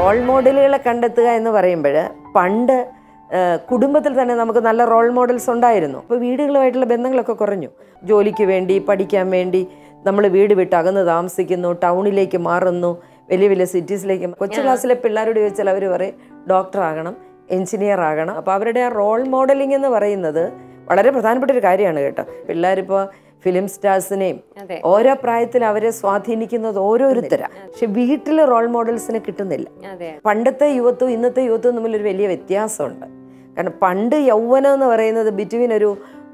Role മോഡലുകളെ കണ്ടെത്തുക എന്ന് പറയുമ്പോൾ പണ്ട് കുടുംബത്തിൽ തന്നെ നമുക്ക് നല്ല റോൾ മോഡൽസ് ഉണ്ടായിരുന്നു. അപ്പോൾ വീടുകളുമായിട്ടുള്ള ബന്ധങ്ങളൊക്കെ കുറഞ്ഞു. ജോലിക്ക് വേണ്ടി, പഠിക്കാൻ വേണ്ടി നമ്മൾ വീട് വിട്ട് അകന്ന് താമസിക്കുന്നു, ടൗണിലേക്ക് മാറുന്നു, വലിയ വലിയ സിറ്റീസിലേക്ക്. കൊച്ചു ക്ലാസ്സിലെ പിള്ളേരോട് ചോദിച്ചാൽ അവർ പറയും ഡോക്ടർ ആകണം, എൻജിനീയർ ആകണം. അപ്പോൾ അവരുടെ ആ റോൾ മോഡലിംഗ് എന്ന് പറയുന്നത് വളരെ പ്രധാനപ്പെട്ട ഒരു കാര്യമാണ് കേട്ടോ. പിള്ളേരിപ്പോൾ ഫിലിം സ്റ്റാർസിനെയും ഓരോ പ്രായത്തിൽ അവരെ സ്വാധീനിക്കുന്നത് ഓരോരുത്തരാണ്. പക്ഷെ വീട്ടിൽ റോൾ മോഡൽസിനെ കിട്ടുന്നില്ല. പണ്ടത്തെ യുവത്വവും ഇന്നത്തെ യുവത്വവും തമ്മിലൊരു വലിയ വ്യത്യാസമുണ്ട്. കാരണം പണ്ട് യൗവനം എന്ന് പറയുന്നത് ബിറ്റ്വീൻ ഒരു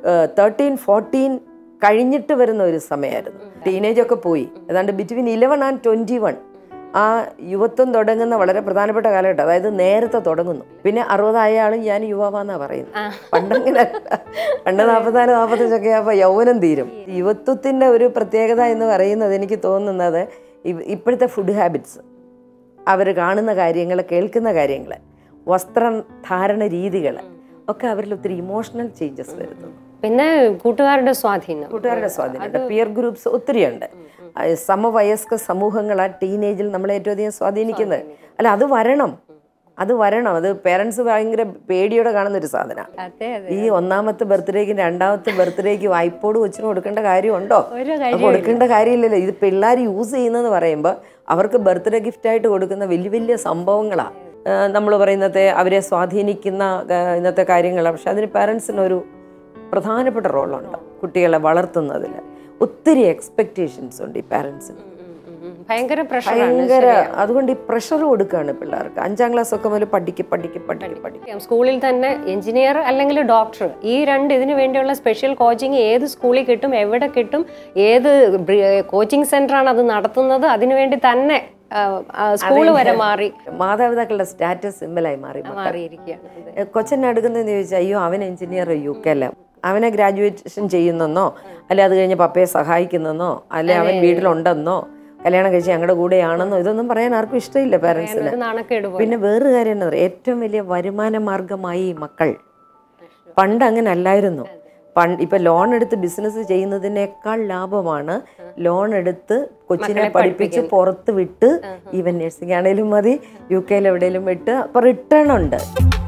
13-14 കഴിഞ്ഞിട്ട് വരുന്ന ഒരു സമയമായിരുന്നു. ടീനേജൊക്കെ പോയി. ഏതാണ്ട് ബിറ്റ്വീൻ 11 and 21 ആ യുവത്വം തുടങ്ങുന്ന വളരെ പ്രധാനപ്പെട്ട കാലഘട്ടം. അതായത് നേരത്തെ തുടങ്ങുന്നു. പിന്നെ 60 ആയാലും ഞാൻ യുവാവാന്നാണ് പറയുന്നത്. പണ്ടങ്ങനെ പണ്ട് 44-45 ആകുമ്പോൾ യൗവനം തീരും. യുവത്വത്തിൻ്റെ ഒരു പ്രത്യേകത എന്ന് പറയുന്നത് എനിക്ക് തോന്നുന്നത് ഇപ്പോഴത്തെ ഫുഡ് ഹാബിറ്റ്സ്, അവർ കാണുന്ന കാര്യങ്ങൾ, കേൾക്കുന്ന കാര്യങ്ങൾ, വസ്ത്രധാരണ രീതികൾ ഒക്കെ അവരിൽ ഒത്തിരി ഇമോഷണൽ ചേഞ്ചസ് വരുന്നു. പിന്നെ കൂട്ടുകാരുടെ സ്വാധീനം, പിയർ ഗ്രൂപ്പ്സ് ഒത്തിരിയുണ്ട്. സമവയസ്ക സമൂഹങ്ങളാണ് ടീനേജിൽ നമ്മളെ ഏറ്റവും അധികം സ്വാധീനിക്കുന്നത്. അല്ല, അത് വരണം. അത് പേരൻസ് ഭയങ്കര പേടിയോടെ കാണുന്നൊരു സാധനമാണ്. ഈ 1ാമത്തെ ബർത്ത്ഡേക്കും 2ാമത്തെ ബർത്ത്ഡേക്കും ഐപോഡ് കൊച്ചിന് കൊടുക്കേണ്ട കാര്യമുണ്ടോ? കൊടുക്കേണ്ട കാര്യമില്ലല്ലോ. ഇത് പിള്ളേർ യൂസ് ചെയ്യുന്നതെന്ന് പറയുമ്പോൾ അവർക്ക് ബർത്ത്ഡേ ഗിഫ്റ്റായിട്ട് കൊടുക്കുന്ന വലിയ വലിയ സംഭവങ്ങളാണ് നമ്മൾ പറയുന്നത്, അവരെ സ്വാധീനിക്കുന്ന ഇന്നത്തെ കാര്യങ്ങളാണ്. പക്ഷെ അതിന് പാരൻസിനൊരു പ്രധാനപ്പെട്ട റോളുണ്ട്. കുട്ടികളെ വളർത്തുന്നതിൽ ഒത്തിരി എക്സ്പെക്റ്റേഷൻസ് ഉണ്ട് ഈ പാരൻസിന്. ഭയങ്കര അതുകൊണ്ട് ഈ പ്രഷർ കൊടുക്കുകയാണ് പിള്ളേർക്ക്. 5ാം ക്ലാസ് ഒക്കെ മുതൽ പഠിക്കും. സ്കൂളിൽ തന്നെ എഞ്ചിനീയർ അല്ലെങ്കിൽ ഡോക്ടർ, ഈ രണ്ട് ഇതിനു വേണ്ടിയുള്ള സ്പെഷ്യൽ കോച്ചിങ് ഏത് സ്കൂളിൽ കിട്ടും, എവിടെ കിട്ടും, ഏത് കോച്ചിങ് സെന്ററാണ് അത് നടത്തുന്നത്, അതിനുവേണ്ടി തന്നെ സ്കൂൾ വരെ മാറി. മാതാപിതാക്കളുടെ സ്റ്റാറ്റസ് സിമ്പിളായി മാറിയിരിക്കുകയാണ്. കൊച്ചനെ അടുക്കുന്നതെന്ന് ചോദിച്ചാൽ അയ്യോ അവൻ എഞ്ചിനീയർ UK അല്ല, അവനെ ഗ്രാജുവേഷൻ ചെയ്യുന്നെന്നോ, അല്ലെ അത് കഴിഞ്ഞ് പപ്പയെ സഹായിക്കുന്നെന്നോ, അല്ലെ അവൻ വീട്ടിലുണ്ടെന്നോ, കല്യാണം കഴിച്ച് ഞങ്ങളുടെ കൂടെയാണെന്നോ, ഇതൊന്നും പറയാൻ ആർക്കും ഇഷ്ടമില്ല പാരൻസിന്. പിന്നെ വേറൊരു കാര്യം എന്താ പറയുക, ഏറ്റവും വലിയ വരുമാന മാർഗമായി മക്കൾ. പണ്ട് അങ്ങനെ അല്ലായിരുന്നു. ഇപ്പം ലോൺ എടുത്ത് ബിസിനസ് ചെയ്യുന്നതിനേക്കാൾ ലാഭമാണ് ലോൺ എടുത്ത് കൊച്ചിനെ പഠിപ്പിച്ച് പുറത്ത് വിട്ട്, ഈവൻ നഴ്സിംഗ് ആണെങ്കിലും മതി, UK എവിടെയെങ്കിലും വിട്ട്, അപ്പോൾ റിട്ടേൺ ഉണ്ട്.